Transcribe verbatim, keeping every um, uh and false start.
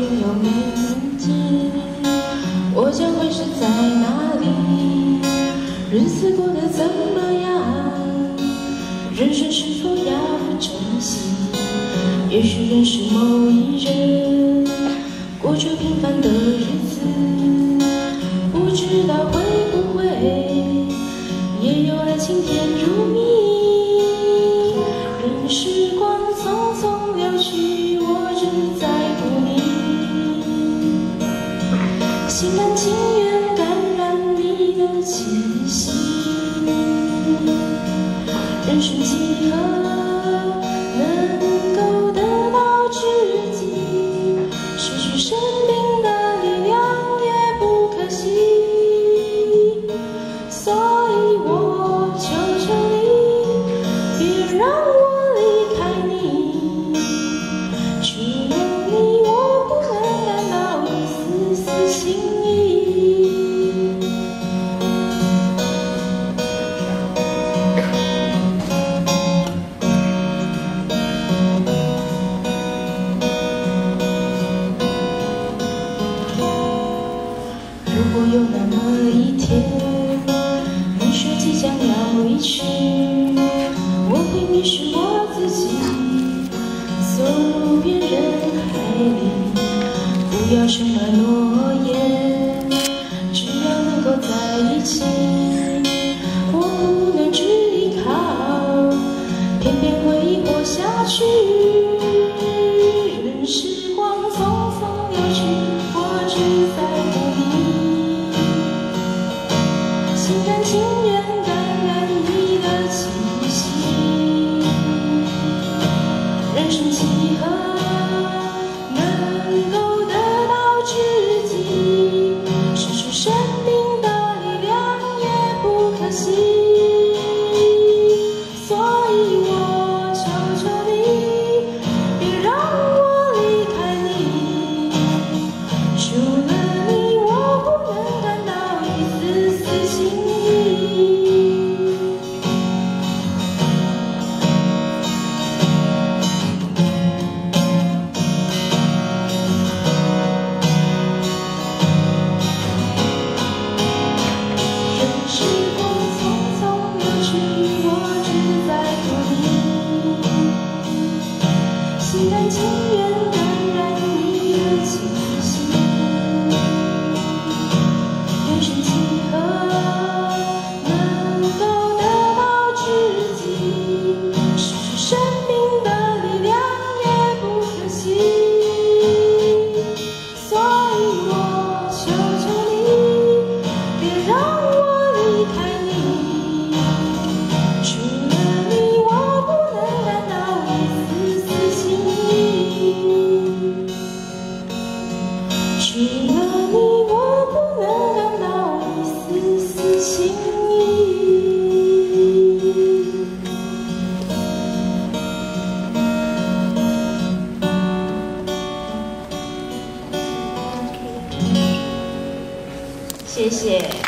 云有美景，我将会是在哪里？日子过得怎么样？人生是否要珍惜？也许认识某一人，过着平凡的日子，不知道会不会也有爱情甜如蜜。任时光匆匆流去，我只在乎你，心甘情愿感染你的气息。人生几何能够得到知己？失去生命的力量也不可惜。所以我求求你，别让我离开你。除了你，我不能感到一丝丝情意。如果有那么一天，你说即将要离去，我会迷失我自己，走入别人海里。不要什么诺言，只要能够在一起。我不能只依靠，偏偏会活下去。任时光匆匆流去，我只在乎你，心甘情愿感染你的气息。人生几何能够得到知己？失去生命的力量也不可惜。所以我求求你，别让我离开你。除了你，我不能感到一丝丝情意。任时光匆匆流去，我只在乎你，心甘情愿感染你的气息。人生几何能够得到知己？失去生命的力量也不可惜。所以我求求你，别让我离开你。除了你，我不能感到一丝丝情意。除了你，我不能感到一丝丝情意。谢谢。